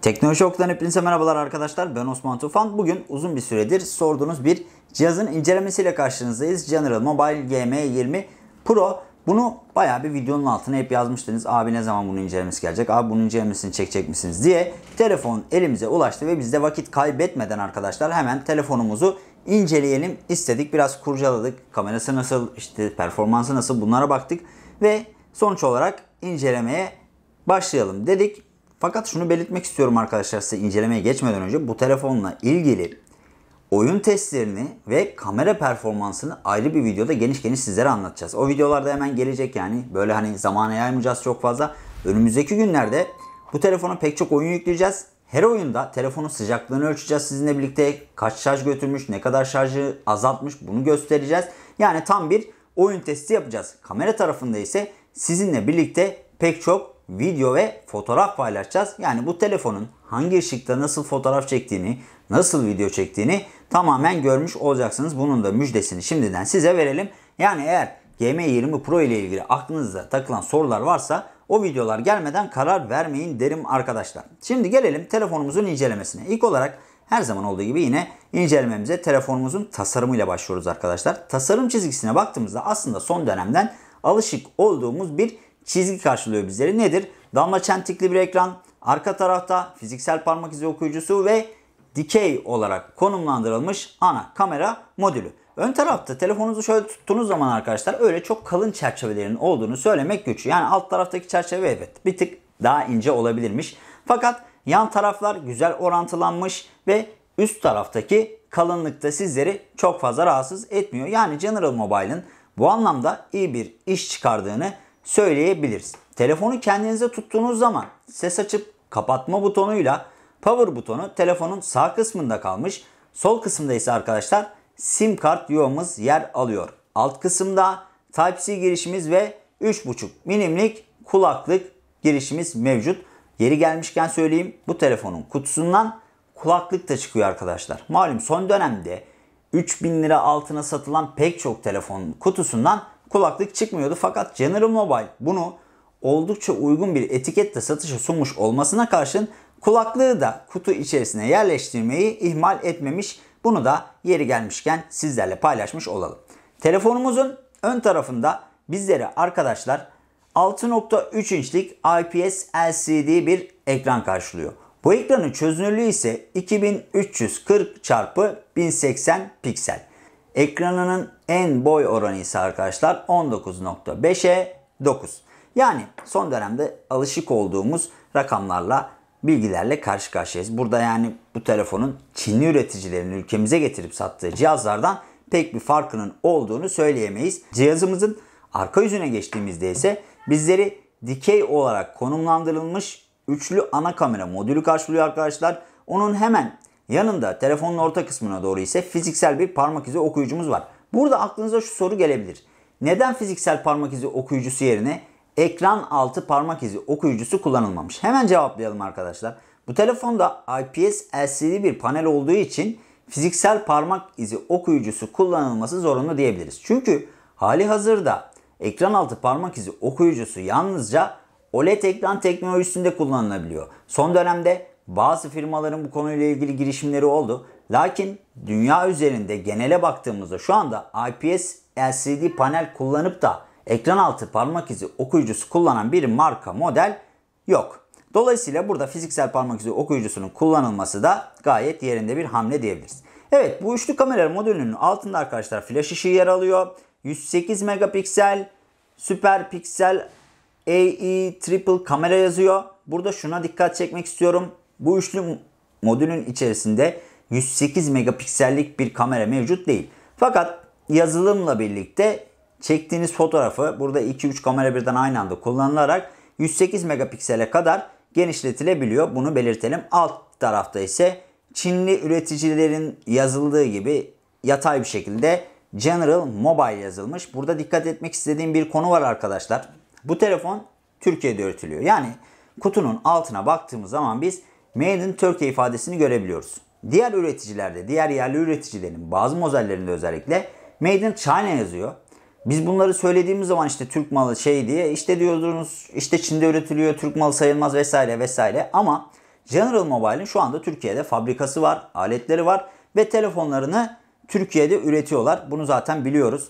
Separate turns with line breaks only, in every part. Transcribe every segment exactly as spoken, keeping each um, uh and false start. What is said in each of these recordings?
Teknoloji Okulu'dan hepinize merhabalar arkadaşlar. Ben Osman Tufan. Bugün uzun bir süredir sorduğunuz bir cihazın incelemesiyle karşınızdayız. General Mobile G M yirmi Pro. Bunu bayağı bir videonun altına hep yazmıştınız. Abi ne zaman bunun incelemesi gelecek? Abi bunun incelemesini çekecek misiniz diye. Telefon elimize ulaştı ve biz de vakit kaybetmeden arkadaşlar hemen telefonumuzu inceleyelim istedik. Biraz kurcaladık. Kamerası nasıl, işte performansı nasıl, bunlara baktık. Ve sonuç olarak incelemeye başlayalım dedik. Fakat şunu belirtmek istiyorum arkadaşlar, size incelemeye geçmeden önce bu telefonla ilgili oyun testlerini ve kamera performansını ayrı bir videoda geniş geniş sizlere anlatacağız. O videolarda hemen gelecek, yani böyle hani zamana yaymayacağız çok fazla. Önümüzdeki günlerde bu telefona pek çok oyun yükleyeceğiz. Her oyunda telefonun sıcaklığını ölçeceğiz sizinle birlikte. Kaç şarj götürmüş, ne kadar şarjı azaltmış, bunu göstereceğiz. Yani tam bir oyun testi yapacağız. Kamera tarafında ise sizinle birlikte pek çok video ve fotoğraf paylaşacağız. Yani bu telefonun hangi ışıkta nasıl fotoğraf çektiğini, nasıl video çektiğini tamamen görmüş olacaksınız. Bunun da müjdesini şimdiden size verelim. Yani eğer G M yirmi Pro ile ilgili aklınızda takılan sorular varsa o videolar gelmeden karar vermeyin derim arkadaşlar. Şimdi gelelim telefonumuzun incelemesine. İlk olarak her zaman olduğu gibi yine incelememize telefonumuzun tasarımıyla başlıyoruz arkadaşlar. Tasarım çizgisine baktığımızda aslında son dönemden alışık olduğumuz bir çizgi karşılıyor bizleri. Nedir? Damla çentikli bir ekran, arka tarafta fiziksel parmak izi okuyucusu ve dikey olarak konumlandırılmış ana kamera modülü. Ön tarafta telefonunuzu şöyle tuttuğunuz zaman arkadaşlar öyle çok kalın çerçevelerin olduğunu söylemek güç. Yani alt taraftaki çerçeve evet bir tık daha ince olabilirmiş. Fakat yan taraflar güzel orantılanmış ve üst taraftaki kalınlıkta sizleri çok fazla rahatsız etmiyor. Yani General Mobile'ın bu anlamda iyi bir iş çıkardığını söyleyebiliriz. Telefonu kendinize tuttuğunuz zaman ses açıp kapatma butonuyla power butonu telefonun sağ kısmında kalmış. Sol kısımda ise arkadaşlar sim kart yuvamız yer alıyor. Alt kısımda Type-C girişimiz ve üç buçuk milimlik kulaklık girişimiz mevcut. Yeri gelmişken söyleyeyim, bu telefonun kutusundan kulaklık da çıkıyor arkadaşlar. Malum son dönemde üç bin lira altına satılan pek çok telefonun kutusundan kulaklık çıkmıyordu. Fakat General Mobile bunu oldukça uygun bir etiketle satışa sunmuş olmasına karşın kulaklığı da kutu içerisine yerleştirmeyi ihmal etmemiş. Bunu da yeri gelmişken sizlerle paylaşmış olalım. Telefonumuzun ön tarafında bizlere arkadaşlar altı nokta üç inçlik I P S L C D bir ekran karşılıyor. Bu ekranın çözünürlüğü ise iki bin üç yüz kırk çarpı bin seksen piksel. Ekranının en boy oranı ise arkadaşlar on dokuz nokta beşe dokuz. Yani son dönemde alışık olduğumuz rakamlarla, bilgilerle karşı karşıyayız. Burada yani bu telefonun Çinli üreticilerin ülkemize getirip sattığı cihazlardan pek bir farkının olduğunu söyleyemeyiz. Cihazımızın arka yüzüne geçtiğimizde ise bizleri dikey olarak konumlandırılmış üçlü ana kamera modülü karşılıyor arkadaşlar. Onun hemen yanında telefonun orta kısmına doğru ise fiziksel bir parmak izi okuyucumuz var. Burada aklınıza şu soru gelebilir. Neden fiziksel parmak izi okuyucusu yerine ekran altı parmak izi okuyucusu kullanılmamış? Hemen cevaplayalım arkadaşlar. Bu telefonda I P S L C D bir panel olduğu için fiziksel parmak izi okuyucusu kullanılması zorunlu diyebiliriz. Çünkü hali hazırda ekran altı parmak izi okuyucusu yalnızca O L E D ekran teknolojisinde kullanılabiliyor. Son dönemde bazı firmaların bu konuyla ilgili girişimleri oldu. Lakin dünya üzerinde genele baktığımızda şu anda I P S L C D panel kullanıp da ekran altı parmak izi okuyucusu kullanan bir marka model yok. Dolayısıyla burada fiziksel parmak izi okuyucusunun kullanılması da gayet yerinde bir hamle diyebiliriz. Evet, bu üçlü kamera modülünün altında arkadaşlar flash ışığı yer alıyor. yüz sekiz megapiksel süper piksel A E triple kamera yazıyor. Burada şuna dikkat çekmek istiyorum. Bu üçlü modülün içerisinde yüz sekiz megapiksellik bir kamera mevcut değil. Fakat yazılımla birlikte çektiğiniz fotoğrafı burada iki üç kamera birden aynı anda kullanılarak yüz sekiz megapiksele kadar genişletilebiliyor. Bunu belirtelim. Alt tarafta ise Çinli üreticilerin yazıldığı gibi yatay bir şekilde General Mobile yazılmış. Burada dikkat etmek istediğim bir konu var arkadaşlar. Bu telefon Türkiye'de üretiliyor. Yani kutunun altına baktığımız zaman biz Made in Turkey ifadesini görebiliyoruz. Diğer üreticilerde, diğer yerli üreticilerin bazı modellerinde özellikle Made in China yazıyor. Biz bunları söylediğimiz zaman işte Türk malı şey diye işte diyordunuz işte Çin'de üretiliyor, Türk malı sayılmaz vesaire vesaire. Ama General Mobile'in şu anda Türkiye'de fabrikası var, aletleri var ve telefonlarını Türkiye'de üretiyorlar. Bunu zaten biliyoruz.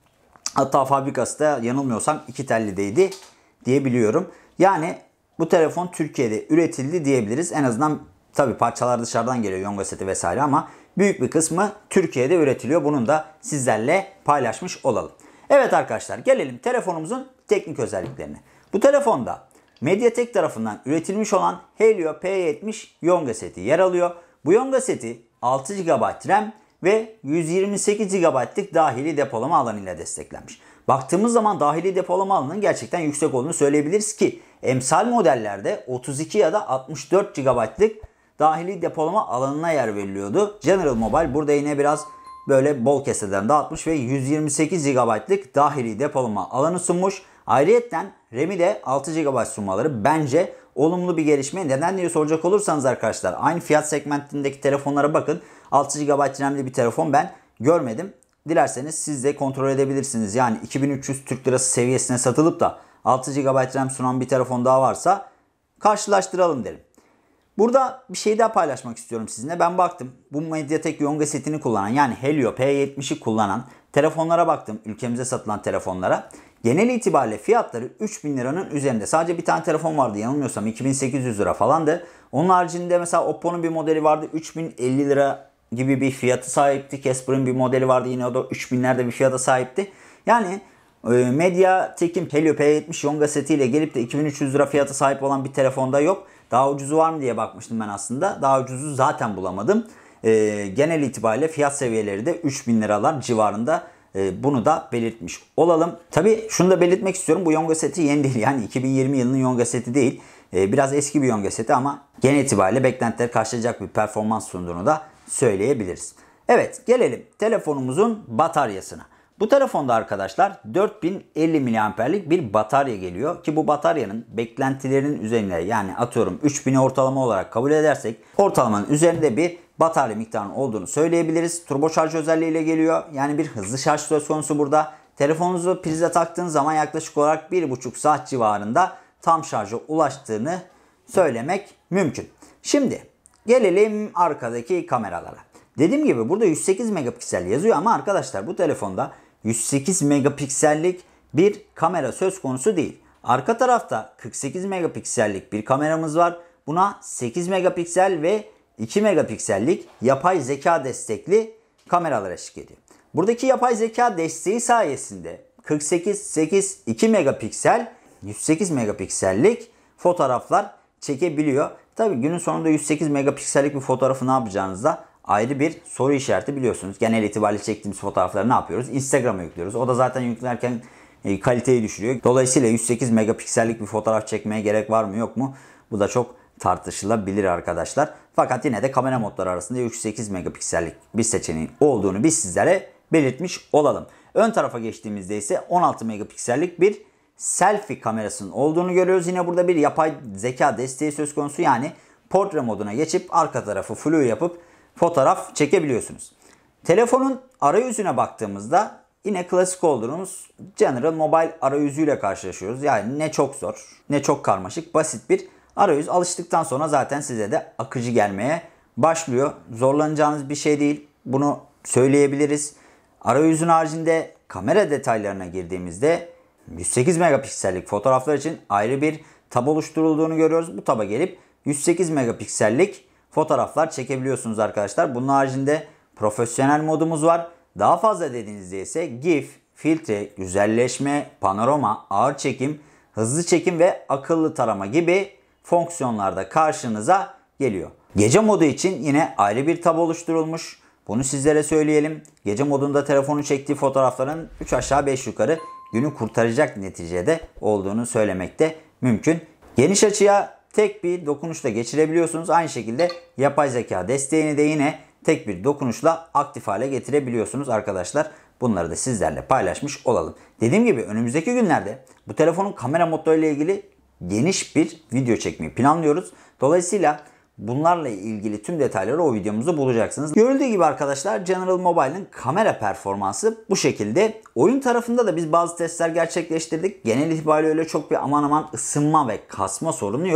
Hatta fabrikası da yanılmıyorsam İkitelli'deydi diye biliyorum. Yani bu telefon Türkiye'de üretildi diyebiliriz. En azından tabii parçalar dışarıdan geliyor, Yonga seti vesaire, ama büyük bir kısmı Türkiye'de üretiliyor. Bunun da sizlerle paylaşmış olalım. Evet arkadaşlar, gelelim telefonumuzun teknik özelliklerine. Bu telefonda MediaTek tarafından üretilmiş olan Helio P yetmiş Yonga seti yer alıyor. Bu Yonga seti altı gigabayt RAM ve yüz yirmi sekiz gigabaytlık dahili depolama alanıyla desteklenmiş. Baktığımız zaman dahili depolama alanının gerçekten yüksek olduğunu söyleyebiliriz ki emsal modellerde otuz iki ya da altmış dört gigabaytlık dahili depolama alanına yer veriliyordu. General Mobile burada yine biraz böyle bol keseden dağıtmış ve yüz yirmi sekiz gigabaytlık dahili depolama alanı sunmuş. Ayrıyeten RAM'i de altı gigabayt sunmaları bence olumlu bir gelişme. Neden diye soracak olursanız arkadaşlar, aynı fiyat segmentindeki telefonlara bakın. altı gigabayt RAM'li bir telefon ben görmedim. Dilerseniz siz de kontrol edebilirsiniz. Yani iki bin üç yüz Türk Lirası seviyesine satılıp da altı gigabayt RAM sunan bir telefon daha varsa karşılaştıralım derim. Burada bir şey daha paylaşmak istiyorum sizinle. Ben baktım, bu MediaTek Yonga setini kullanan, yani Helio P yetmişi kullanan telefonlara baktım, ülkemize satılan telefonlara. Genel itibariyle fiyatları üç bin liranın üzerinde. Sadece bir tane telefon vardı yanılmıyorsam, iki bin sekiz yüz lira falandı. Onun haricinde mesela Oppo'nun bir modeli vardı, üç bin elli lira gibi bir fiyatı sahipti. Casper'ın bir modeli vardı, yine o da üç binlerde bir fiyata sahipti. Yani MediaTek'in Helio P yetmiş Yonga setiyle gelip de iki bin üç yüz lira fiyata sahip olan bir telefonda yok. Daha ucuzu var mı diye bakmıştım ben aslında. Daha ucuzu zaten bulamadım. E, genel itibariyle fiyat seviyeleri de üç bin liralar civarında. E, bunu da belirtmiş olalım. Tabii şunu da belirtmek istiyorum. Bu Yonga seti yeni değil. Yani iki bin yirmi yılının Yonga seti değil. E, biraz eski bir Yonga seti ama genel itibariyle beklentileri karşılayacak bir performans sunduğunu da söyleyebiliriz. Evet, gelelim telefonumuzun bataryasına. Bu telefonda arkadaşlar dört bin elli miliamperlik bir batarya geliyor ki bu bataryanın beklentilerinin üzerinde, yani atıyorum üç bini ortalama olarak kabul edersek ortalamanın üzerinde bir batarya miktarının olduğunu söyleyebiliriz. Turbo şarj özelliğiyle geliyor. Yani bir hızlı şarj söz konusu burada. Telefonunuzu prize taktığınız zaman yaklaşık olarak bir buçuk saat civarında tam şarja ulaştığını söylemek mümkün. Şimdi gelelim arkadaki kameralara. Dediğim gibi burada yüz sekiz megapiksel yazıyor ama arkadaşlar bu telefonda yüz sekiz megapiksellik bir kamera söz konusu değil. Arka tarafta kırk sekiz megapiksellik bir kameramız var. Buna sekiz megapiksel ve iki megapiksellik yapay zeka destekli kameralar eşlik ediyor. Buradaki yapay zeka desteği sayesinde kırk sekiz, sekiz, iki megapiksel, yüz sekiz megapiksellik fotoğraflar çekebiliyor. Tabi günün sonunda yüz sekiz megapiksellik bir fotoğrafı ne yapacağınızda ayrı bir soru işareti, biliyorsunuz. Genel itibariyle çektiğimiz fotoğrafları ne yapıyoruz? Instagram'a yüklüyoruz. O da zaten yüklerken e, kaliteyi düşürüyor. Dolayısıyla yüz sekiz megapiksellik bir fotoğraf çekmeye gerek var mı yok mu? Bu da çok tartışılabilir arkadaşlar. Fakat yine de kamera modları arasında yüz sekiz megapiksellik bir seçeneğin olduğunu biz sizlere belirtmiş olalım. Ön tarafa geçtiğimizde ise on altı megapiksellik bir selfie kamerasının olduğunu görüyoruz. Yine burada bir yapay zeka desteği söz konusu. Yani portre moduna geçip arka tarafı flu yapıp fotoğraf çekebiliyorsunuz. Telefonun arayüzüne baktığımızda yine klasik olduğumuz General Mobile arayüzüyle karşılaşıyoruz. Yani ne çok zor, ne çok karmaşık, basit bir arayüz. Alıştıktan sonra zaten size de akıcı gelmeye başlıyor. Zorlanacağınız bir şey değil. Bunu söyleyebiliriz. Arayüzün haricinde kamera detaylarına girdiğimizde yüz sekiz megapiksellik fotoğraflar için ayrı bir tab oluşturulduğunu görüyoruz. Bu taba gelip yüz sekiz megapiksellik fotoğraflar çekebiliyorsunuz arkadaşlar. Bunun haricinde profesyonel modumuz var. Daha fazla dediğinizde ise GIF, filtre, güzelleşme, panorama, ağır çekim, hızlı çekim ve akıllı tarama gibi fonksiyonlarda karşınıza geliyor. Gece modu için yine ayrı bir tab oluşturulmuş. Bunu sizlere söyleyelim. Gece modunda telefonun çektiği fotoğrafların üç aşağı beş yukarı günü kurtaracak neticede olduğunu söylemekte mümkün. Geniş açıya tek bir dokunuşla geçirebiliyorsunuz. Aynı şekilde yapay zeka desteğini de yine tek bir dokunuşla aktif hale getirebiliyorsunuz arkadaşlar. Bunları da sizlerle paylaşmış olalım. Dediğim gibi önümüzdeki günlerde bu telefonun kamera modlarıyla ilgili geniş bir video çekmeyi planlıyoruz. Dolayısıyla bunlarla ilgili tüm detayları o videomuzda bulacaksınız. Görüldüğü gibi arkadaşlar General Mobile'ın kamera performansı bu şekilde. Oyun tarafında da biz bazı testler gerçekleştirdik. Genel itibariyle öyle çok bir aman aman ısınma ve kasma sorunu yok.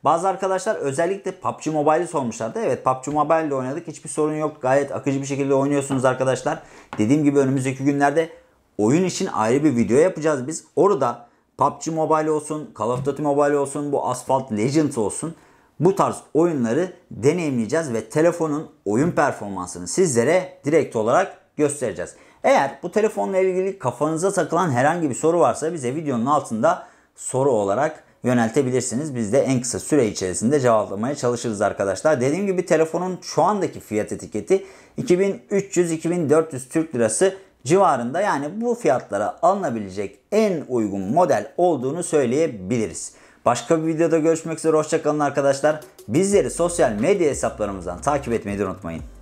Bazı arkadaşlar özellikle P U B G Mobile'i sormuşlardı. Evet, P U B G Mobile'de oynadık. Hiçbir sorun yok. Gayet akıcı bir şekilde oynuyorsunuz arkadaşlar. Dediğim gibi önümüzdeki günlerde oyun için ayrı bir video yapacağız biz. Orada P U B G Mobile olsun, Call of Duty Mobile olsun, bu Asphalt Legends olsun. Bu tarz oyunları deneyimleyeceğiz ve telefonun oyun performansını sizlere direkt olarak göstereceğiz. Eğer bu telefonla ilgili kafanıza takılan herhangi bir soru varsa bize videonun altında soru olarak yöneltebilirsiniz. Biz de en kısa süre içerisinde cevaplamaya çalışırız arkadaşlar. Dediğim gibi telefonun şu andaki fiyat etiketi iki bin üç yüz iki bin dört yüz Türk Lirası civarında. Yani bu fiyatlara alınabilecek en uygun model olduğunu söyleyebiliriz. Başka bir videoda görüşmek üzere. Hoşça kalın arkadaşlar. Bizleri sosyal medya hesaplarımızdan takip etmeyi de unutmayın.